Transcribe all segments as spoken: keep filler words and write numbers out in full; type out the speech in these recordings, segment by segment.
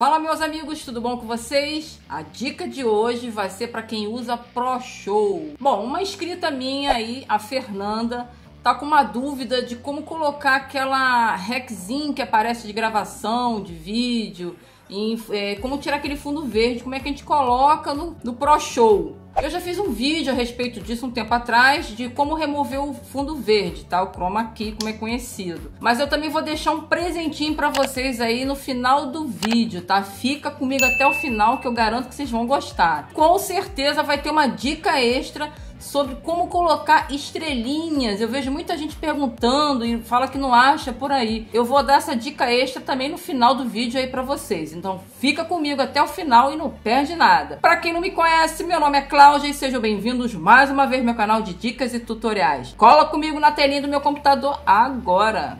Fala, meus amigos, tudo bom com vocês? A dica de hoje vai ser para quem usa ProShow. Bom, uma inscrita minha aí, a Fernanda, tá com uma dúvida de como colocar aquela reczinha que aparece de gravação, de vídeo, e, é, como tirar aquele fundo verde, como é que a gente coloca no, no ProShow. Eu já fiz um vídeo a respeito disso um tempo atrás, de como remover o fundo verde, tá? O chroma key, como é conhecido. Mas eu também vou deixar um presentinho pra vocês aí no final do vídeo, tá? Fica comigo até o final que eu garanto que vocês vão gostar. Com certeza vai ter uma dica extra sobre como colocar estrelinhas. Eu vejo muita gente perguntando e fala que não acha por aí. Eu vou dar essa dica extra também no final do vídeo aí pra vocês. Então fica comigo até o final e não perde nada. Pra quem não me conhece, meu nome é Cláudia e sejam bem-vindos mais uma vez ao meu canal de dicas e tutoriais. Cola comigo na telinha do meu computador agora.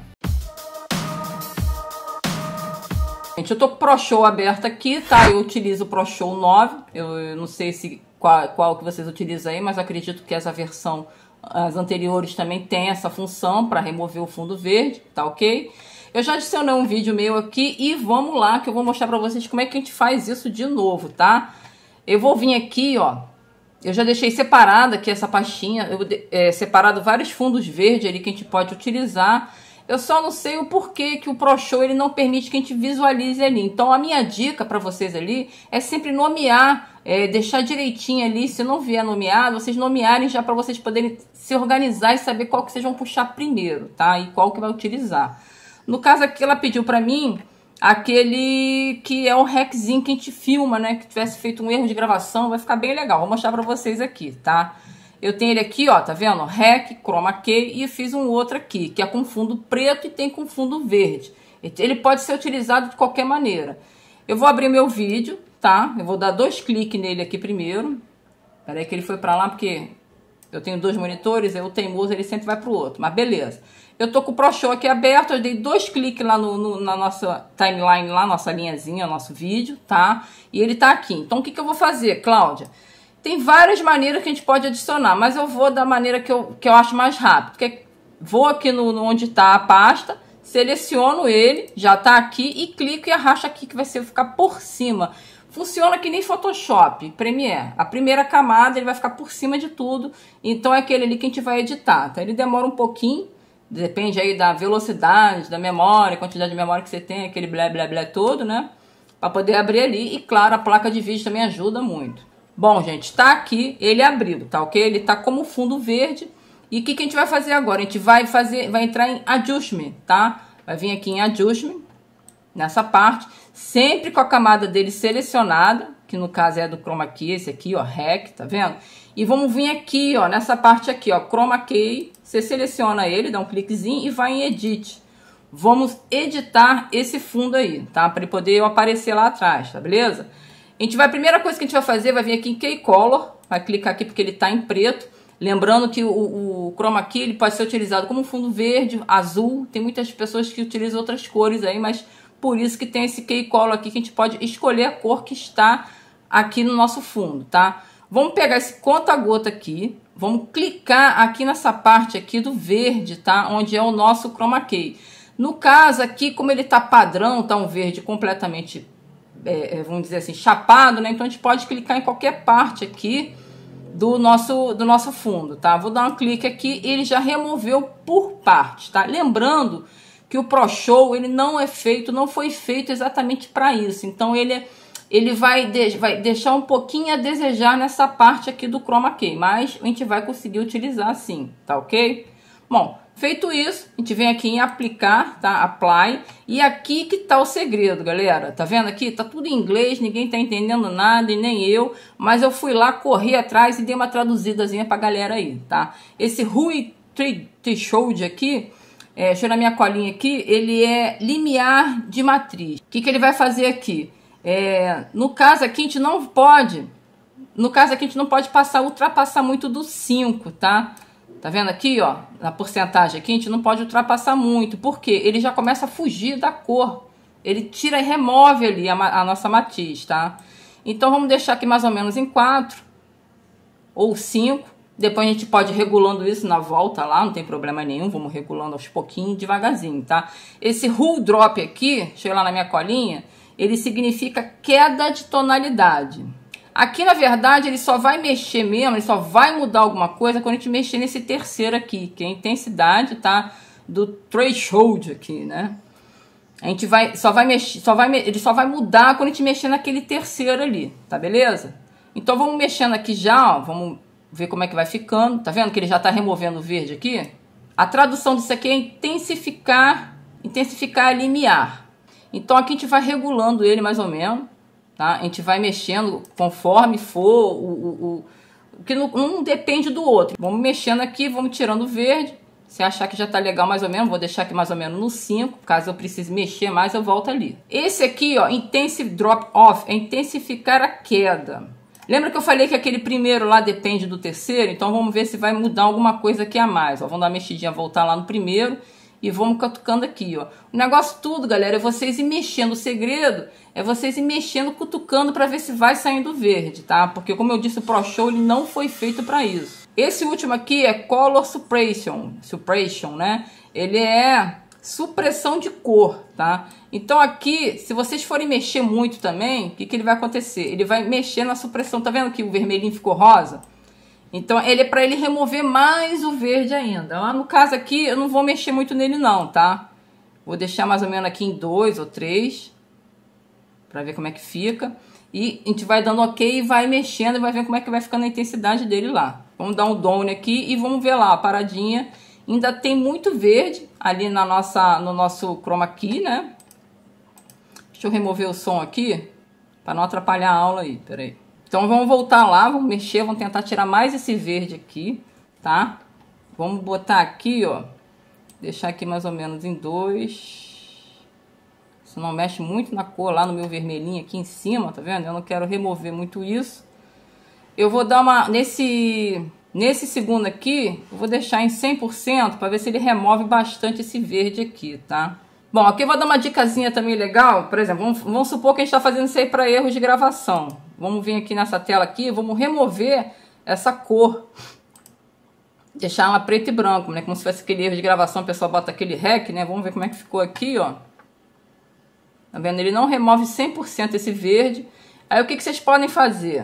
Gente, eu tô com o ProShow aberto aqui, tá? Eu utilizo o ProShow nove. Eu, eu não sei se qual, qual que vocês utilizam aí, mas acredito que essa versão, as anteriores também tem essa função para remover o fundo verde, tá ok? Eu já adicionei um vídeo meu aqui e vamos lá que eu vou mostrar para vocês como é que a gente faz isso de novo, tá? Eu vou vir aqui, ó. Eu já deixei separada aqui essa pastinha, eu é, separado vários fundos verdes ali que a gente pode utilizar. Eu só não sei o porquê que o ProShow ele não permite que a gente visualize ali. Então a minha dica para vocês ali é sempre nomear, é, deixar direitinho ali. Se não vier nomeado, vocês nomearem já para vocês poderem se organizar e saber qual que vocês vão puxar primeiro, tá? E qual que vai utilizar. No caso aqui ela pediu para mim aquele que é o reczinho que a gente filma, né? Que tivesse feito um erro de gravação, vai ficar bem legal. Vou mostrar para vocês aqui, tá? Eu tenho ele aqui, ó, tá vendo? Rec, chroma key, e fiz um outro aqui, que é com fundo preto e tem com fundo verde. Ele pode ser utilizado de qualquer maneira. Eu vou abrir meu vídeo, tá? Eu vou dar dois cliques nele aqui primeiro. Peraí que ele foi pra lá, porque eu tenho dois monitores, eu teimoso, ele sempre vai pro outro. Mas beleza. Eu tô com o ProShow aqui aberto, eu dei dois cliques lá no, no, na nossa timeline, lá, nossa linhazinha, nosso vídeo, tá? E ele tá aqui. Então o que que eu vou fazer, Cláudia? Tem várias maneiras que a gente pode adicionar, mas eu vou da maneira que eu, que eu acho mais rápido. Que é, vou aqui no, no onde está a pasta, seleciono ele, já está aqui, e clico e arrasto aqui que vai ser, ficar por cima. Funciona que nem Photoshop, Premiere. A primeira camada ele vai ficar por cima de tudo, então é aquele ali que a gente vai editar. Então ele demora um pouquinho, depende aí da velocidade, da memória, quantidade de memória que você tem, aquele blé blé blé todo, né? Para poder abrir ali, e claro, a placa de vídeo também ajuda muito. Bom, gente, tá aqui, ele abriu, tá ok? Ele tá como fundo verde. E o que, que a gente vai fazer agora? A gente vai fazer, vai entrar em Adjustment, tá? Vai vir aqui em Adjustment, nessa parte, sempre com a camada dele selecionada, que no caso é do Chroma Key, esse aqui, ó, Rec, tá vendo? E vamos vir aqui, ó, nessa parte aqui, ó, Chroma Key, você seleciona ele, dá um cliquezinho e vai em Edit. Vamos editar esse fundo aí, tá? Para ele poder aparecer lá atrás, tá beleza? A gente vai, a primeira coisa que a gente vai fazer, vai vir aqui em Key Color, vai clicar aqui porque ele está em preto. Lembrando que o, o Chroma Key ele pode ser utilizado como fundo verde, azul. Tem muitas pessoas que utilizam outras cores aí, mas por isso que tem esse Key Color aqui que a gente pode escolher a cor que está aqui no nosso fundo, tá? Vamos pegar esse conta-gota aqui, vamos clicar aqui nessa parte aqui do verde, tá? Onde é o nosso Chroma Key. No caso aqui, como ele tá padrão, tá um verde completamente É, vamos dizer assim, chapado, né? Então a gente pode clicar em qualquer parte aqui do nosso, do nosso fundo, tá? Vou dar um clique aqui e ele já removeu por partes, tá? Lembrando que o ProShow, ele não é feito, não foi feito exatamente para isso. Então ele, ele vai, de, vai deixar um pouquinho a desejar nessa parte aqui do Chroma Key, mas a gente vai conseguir utilizar sim, tá ok? Bom, feito isso, a gente vem aqui em aplicar, tá? Apply. E aqui que tá o segredo, galera. Tá vendo aqui? Tá tudo em inglês, ninguém tá entendendo nada e nem eu. Mas eu fui lá, corri atrás e dei uma traduzidazinha pra galera aí, tá? Esse Rui Threshold aqui, é, deixa eu na minha colinha aqui, ele é limiar de matriz. O que que ele vai fazer aqui? É, no caso aqui a gente não pode, no caso aqui a gente não pode passar, ultrapassar muito do cinco, tá? Tá vendo aqui, ó, na porcentagem aqui, a gente não pode ultrapassar muito, porque ele já começa a fugir da cor. Ele tira e remove ali a, a nossa matiz, tá? Então, vamos deixar aqui mais ou menos em quatro ou cinco. Depois a gente pode ir regulando isso na volta lá, não tem problema nenhum. Vamos regulando aos pouquinhos, devagarzinho, tá? Esse Rule Drop aqui, deixa eu ir lá na minha colinha, ele significa queda de tonalidade. Aqui, na verdade, ele só vai mexer mesmo, ele só vai mudar alguma coisa quando a gente mexer nesse terceiro aqui, que é a intensidade, tá? Do threshold aqui, né? A gente vai, só vai mexer, só vai, ele só vai mudar quando a gente mexer naquele terceiro ali, tá beleza? Então vamos mexendo aqui já, ó, vamos ver como é que vai ficando. Tá vendo que ele já tá removendo o verde aqui? A tradução disso aqui é intensificar, intensificar limiar. Então aqui a gente vai regulando ele mais ou menos. Tá? A gente vai mexendo conforme for, o, o, o, o que não, não depende do outro. Vamos mexendo aqui, vamos tirando o verde. Se achar que já tá legal mais ou menos, vou deixar aqui mais ou menos no cinco. Caso eu precise mexer mais, eu volto ali. Esse aqui, ó, Intensive Drop Off, é intensificar a queda. Lembra que eu falei que aquele primeiro lá depende do terceiro? Então vamos ver se vai mudar alguma coisa aqui a mais. Ó, vamos dar uma mexidinha, voltar lá no primeiro. E vamos cutucando aqui, ó. O negócio tudo, galera, é vocês ir mexendo. O segredo é vocês ir mexendo, cutucando para ver se vai saindo verde, tá? Porque, como eu disse, o Pro Show ele não foi feito para isso. Esse último aqui é Color Suppression, Suppression, né? Ele é supressão de cor, tá? Então aqui, se vocês forem mexer muito também, o que, que ele vai acontecer? Ele vai mexer na supressão. Tá vendo que o vermelhinho ficou rosa? Então, ele é para ele remover mais o verde ainda. Lá no caso aqui, eu não vou mexer muito nele não, tá? Vou deixar mais ou menos aqui em dois ou três. Para ver como é que fica. E a gente vai dando ok e vai mexendo e vai ver como é que vai ficando a intensidade dele lá. Vamos dar um downe aqui e vamos ver lá a paradinha. Ainda tem muito verde ali na nossa, no nosso chroma key, né? Deixa eu remover o som aqui. Para não atrapalhar a aula aí, peraí. Então vamos voltar lá, vamos mexer, vamos tentar tirar mais esse verde aqui, tá? Vamos botar aqui, ó, deixar aqui mais ou menos em dois. Isso não mexe muito na cor lá no meu vermelhinho aqui em cima, tá vendo? Eu não quero remover muito isso. Eu vou dar uma, nesse, nesse segundo aqui, eu vou deixar em cem por cento para ver se ele remove bastante esse verde aqui, tá? Bom, aqui eu vou dar uma dicasinha também legal. Por exemplo, vamos, vamos supor que a gente está fazendo isso aí para erros de gravação. Vamos vir aqui nessa tela aqui, vamos remover essa cor. Deixar ela preto e branco, né? Como se fosse aquele erro de gravação, o pessoal bota aquele rec, né? Vamos ver como é que ficou aqui, ó. Tá vendo? Ele não remove cem por cento esse verde. Aí o que, que vocês podem fazer?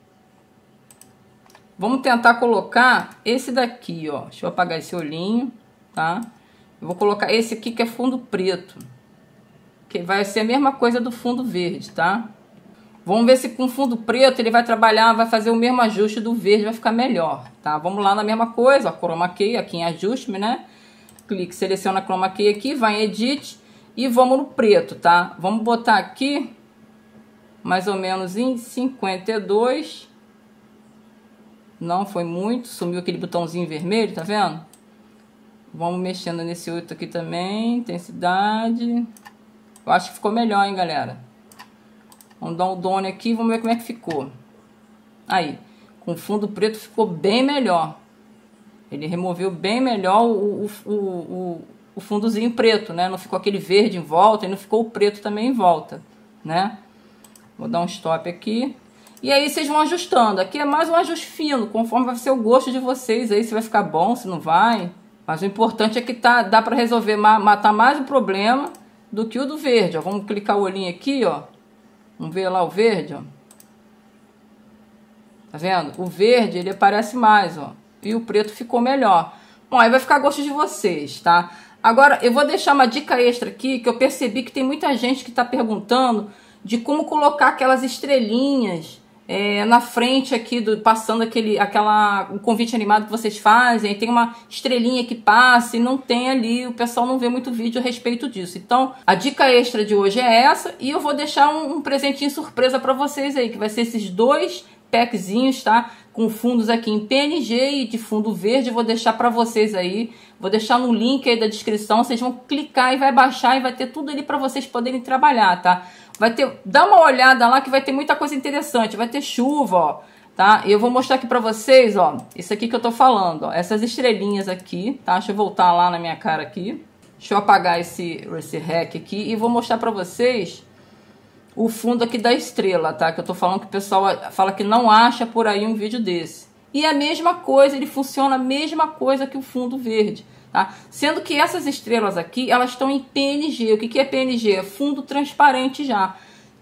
Vamos tentar colocar esse daqui, ó. Deixa eu apagar esse olhinho, tá? Eu vou colocar esse aqui que é fundo preto. Que vai ser a mesma coisa do fundo verde, tá? Vamos ver se com fundo preto ele vai trabalhar, vai fazer o mesmo ajuste do verde, vai ficar melhor, tá? Vamos lá na mesma coisa, ó, Chroma Key, aqui em ajuste, né? Clique, seleciona Chroma Key aqui, vai em Edit e vamos no preto, tá? Vamos botar aqui, mais ou menos em cinquenta e dois. Não foi muito, sumiu aquele botãozinho vermelho, tá vendo? Vamos mexendo nesse outro aqui também, intensidade. Eu acho que ficou melhor, hein, galera? Vamos dar um done aqui e vamos ver como é que ficou. Aí, com fundo preto ficou bem melhor. Ele removeu bem melhor o, o, o, o fundozinho preto, né? Não ficou aquele verde em volta e não ficou o preto também em volta, né? Vou dar um stop aqui. E aí vocês vão ajustando. Aqui é mais um ajuste fino, conforme vai ser o gosto de vocês. Aí se vai ficar bom, se não vai. Mas o importante é que tá, dá para resolver, matar mais o problema do que o do verde. Ó. Vamos clicar o olhinho aqui, ó. Vamos ver lá o verde, ó. Tá vendo? O verde, ele aparece mais, ó. E o preto ficou melhor. Bom, aí vai ficar a gosto de vocês, tá? Agora, eu vou deixar uma dica extra aqui, que eu percebi que tem muita gente que tá perguntando de como colocar aquelas estrelinhas é, na frente aqui, do, passando aquele, aquela, o convite animado que vocês fazem. Tem uma estrelinha que passa e não tem ali, o pessoal não vê muito vídeo a respeito disso. Então, a dica extra de hoje é essa, e eu vou deixar um, um presentinho surpresa para vocês aí, que vai ser esses dois packzinhos, tá? Com fundos aqui em P N G e de fundo verde. Vou deixar para vocês aí, vou deixar no link aí da descrição, vocês vão clicar e vai baixar e vai ter tudo ali para vocês poderem trabalhar, tá? Vai ter, dá uma olhada lá que vai ter muita coisa interessante, vai ter chuva, ó, tá? E eu vou mostrar aqui pra vocês, ó, isso aqui que eu tô falando, ó, essas estrelinhas aqui, tá? Deixa eu voltar lá na minha cara aqui, deixa eu apagar esse, esse rec aqui e vou mostrar pra vocês o fundo aqui da estrela, tá? Que eu tô falando que o pessoal fala que não acha por aí um vídeo desse. E a mesma coisa, ele funciona a mesma coisa que o fundo verde. Tá? Sendo que essas estrelas aqui, elas estão em P N G. O que, que é P N G? É fundo transparente já.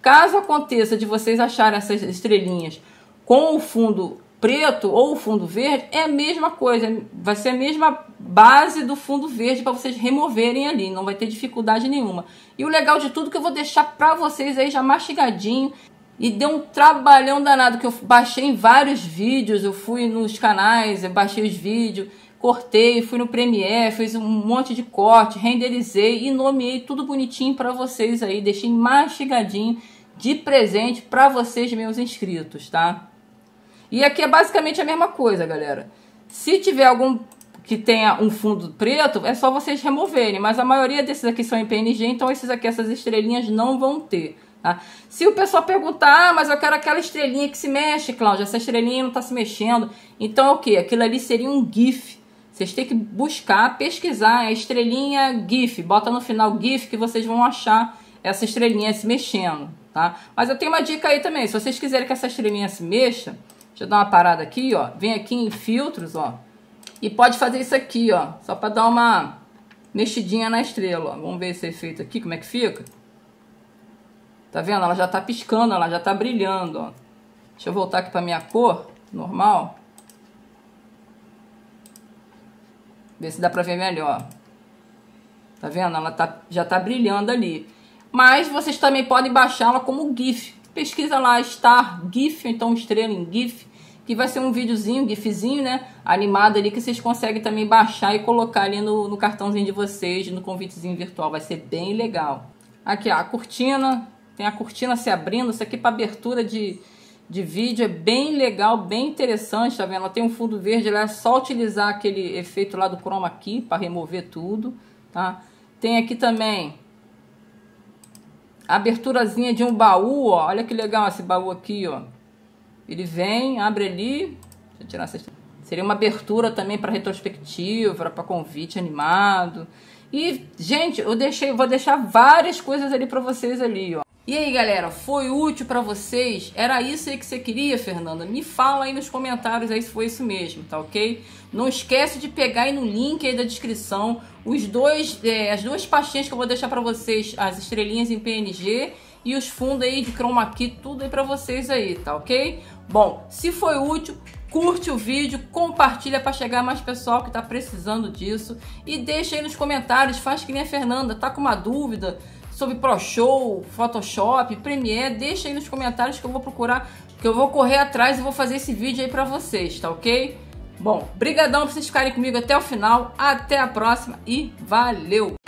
Caso aconteça de vocês acharem essas estrelinhas com o fundo preto ou o fundo verde, é a mesma coisa, vai ser a mesma base do fundo verde para vocês removerem ali, não vai ter dificuldade nenhuma. E o legal de tudo que eu vou deixar para vocês aí já mastigadinho, e deu um trabalhão danado, que eu baixei em vários vídeos, eu fui nos canais, eu baixei os vídeos, cortei, fui no Premiere, fiz um monte de corte, renderizei e nomeei tudo bonitinho para vocês aí, deixei mastigadinho de presente para vocês, meus inscritos, tá? E aqui é basicamente a mesma coisa, galera. Se tiver algum que tenha um fundo preto, é só vocês removerem. Mas a maioria desses aqui são em P N G, então esses aqui, essas estrelinhas não vão ter, tá? Se o pessoal perguntar, ah, mas eu quero aquela estrelinha que se mexe, Cláudia, essa estrelinha não está se mexendo. Então é o quê? Aquilo ali seria um GIF. Vocês têm que buscar, pesquisar a estrelinha GIF. Bota no final GIF que vocês vão achar essa estrelinha se mexendo, tá? Mas eu tenho uma dica aí também. Se vocês quiserem que essa estrelinha se mexa, deixa eu dar uma parada aqui, ó. Vem aqui em filtros, ó. E pode fazer isso aqui, ó. Só para dar uma mexidinha na estrela, ó. Vamos ver esse efeito aqui, como é que fica. Tá vendo? Ela já tá piscando, ela já tá brilhando, ó. Deixa eu voltar aqui para minha cor normal. Ver se dá para ver melhor. Tá vendo? Ela tá, já tá brilhando ali. Mas vocês também podem baixá-la como GIF. Pesquisa lá, Star GIF, então estrela em GIF, que vai ser um videozinho, GIFzinho, né, animado ali, que vocês conseguem também baixar e colocar ali no, no cartãozinho de vocês, no convitezinho virtual, vai ser bem legal. Aqui, ó, a cortina, tem a cortina se abrindo, isso aqui para abertura de, de vídeo, é bem legal, bem interessante, tá vendo? Ela tem um fundo verde, ela é só utilizar aquele efeito lá do chroma key para remover tudo, tá? Tem aqui também a aberturazinha de um baú, ó. Olha que legal esse baú aqui, ó. Ele vem, abre ali. Deixa eu tirar essa. Seria uma abertura também para retrospectiva, para convite animado. E, gente, eu deixei, vou deixar várias coisas ali para vocês ali, ó. E aí, galera, foi útil para vocês? Era isso aí que você queria, Fernanda? Me fala aí nos comentários aí se foi isso mesmo, tá ok? Não esquece de pegar aí no link aí da descrição os dois, é, as duas pastinhas que eu vou deixar para vocês, as estrelinhas em P N G e os fundos aí de chroma key, tudo aí para vocês aí, tá ok? Bom, se foi útil, curte o vídeo, compartilha para chegar mais pessoal que tá precisando disso e deixa aí nos comentários, faz que nem a Fernanda, tá com uma dúvida sobre ProShow, Photoshop, Premiere, deixa aí nos comentários que eu vou procurar, que eu vou correr atrás e vou fazer esse vídeo aí pra vocês, tá ok? Bom, brigadão por vocês ficarem comigo até o final, até a próxima e valeu!